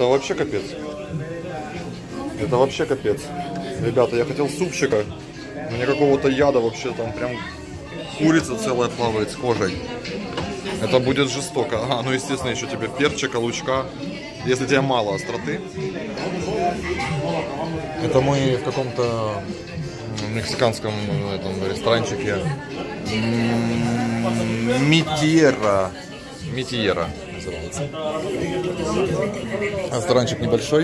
это вообще капец. Это вообще капец. Ребята, я хотел супчика, но не какого-то яда вообще, там прям курица целая плавает с кожей. Это будет жестоко. Ага, ну естественно еще тебе перчика, лучка. Если тебе мало остроты. Это мы в каком-то мексиканском этом ресторанчике. Митьера называется. Ресторанчик небольшой.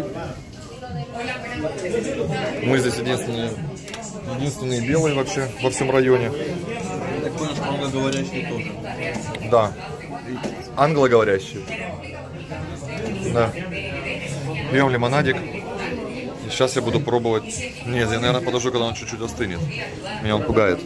Мы здесь единственные белые вообще во всем районе. Я так понял, что англоговорящие тоже. Да. Англоговорящие. Да. Пьем лимонадик. И сейчас я буду пробовать. Нет, я, наверное, подожду, когда он чуть-чуть остынет. Меня он пугает.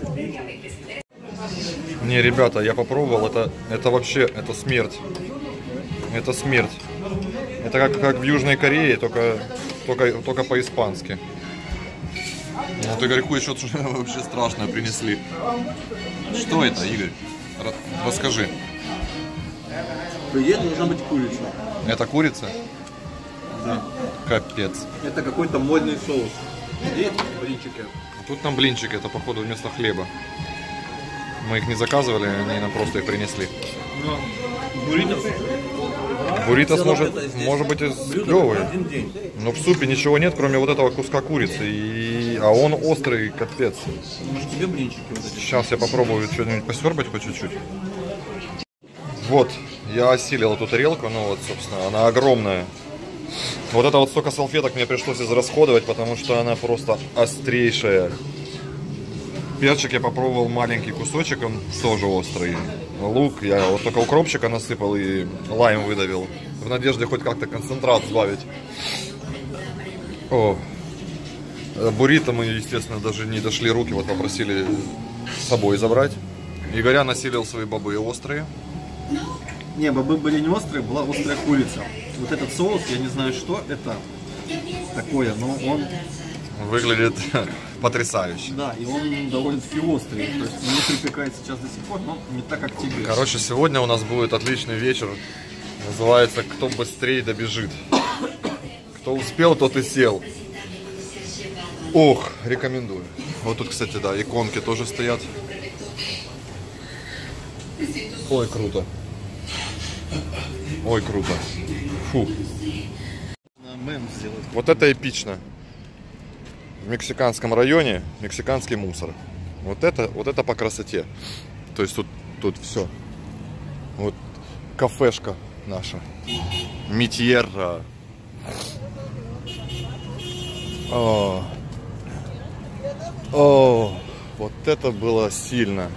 Не, ребята, я попробовал. Это вообще, это смерть. Это смерть. Это как в Южной Корее, только по-испански. Вот Игорь Хуй что-то вообще страшное принесли. Что это, Игорь? Расскажи. По идее, должна быть курица. Это курица? Да. Капец. Это какой-то модный соус. Где блинчики? Тут нам блинчики, это походу вместо хлеба. Мы их не заказывали, они нам просто их принесли. Но бурритос. Бурритос может быть и клевый. Но в супе ничего нет, кроме вот этого куска курицы. А он острый, капец. Может, тебе блинчики вот эти? Сейчас я попробую что-нибудь посербать хоть чуть-чуть. Вот, я осилил эту тарелку, ну вот, собственно, она огромная. Вот это вот столько салфеток мне пришлось израсходовать, потому что она просто острейшая. Перчик я попробовал маленький кусочек, он тоже острый. Лук я вот только укропчика насыпал и лайм выдавил. В надежде хоть как-то концентрат сбавить. О, буррито мы, естественно, даже не дошли руки, вот попросили с собой забрать. Игоря насилил свои бобы острые. Не, бобы были не острые, была острая курица. Вот этот соус, я не знаю, что это такое, но он... Выглядит потрясающе. Да, и он довольно-таки острый. То есть мне припекает сейчас до сих пор, но не так, как тебе. Короче, сегодня у нас будет отличный вечер. Называется «Кто быстрее добежит». Кто успел, тот и сел. Ох, рекомендую. Вот тут, кстати, да, иконки тоже стоят. Ой, круто. Ой, круто. Фу. Вот это эпично. В мексиканском районе мексиканский мусор. Вот это по красоте. То есть тут все. Вот кафешка наша. Митьера. О, вот это было сильно.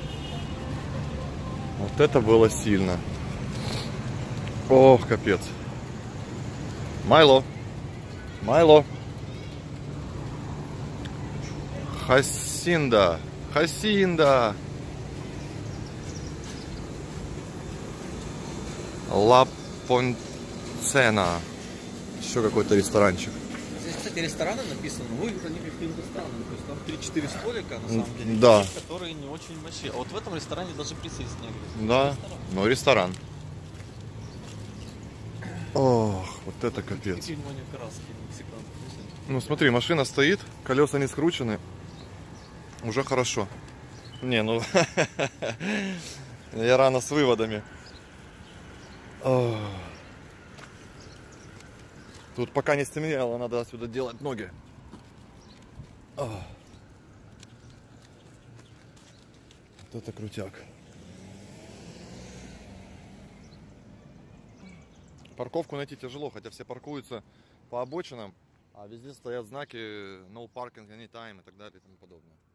Вот это было сильно. Ох, капец. Майло. Майло. Хасинда. Хасинда. Ла Понцена. Еще какой-то ресторанчик. Здесь, кстати, рестораны написаны, но выглядят они какими-то странными. То есть там 3-4 столика, на самом деле, да. есть, которые не очень большие. А вот в этом ресторане даже присесть негде. Да, ну ресторан. Ох, вот это капец. Какие внимание краски мексиканцы. Ну смотри, машина стоит, колеса не скручены. Уже хорошо. Не, ну я рано с выводами. Тут пока не стемнело, надо отсюда делать ноги. Вот это крутяк. Парковку найти тяжело, хотя все паркуются по обочинам, а везде стоят знаки no parking anytime и так далее и тому подобное.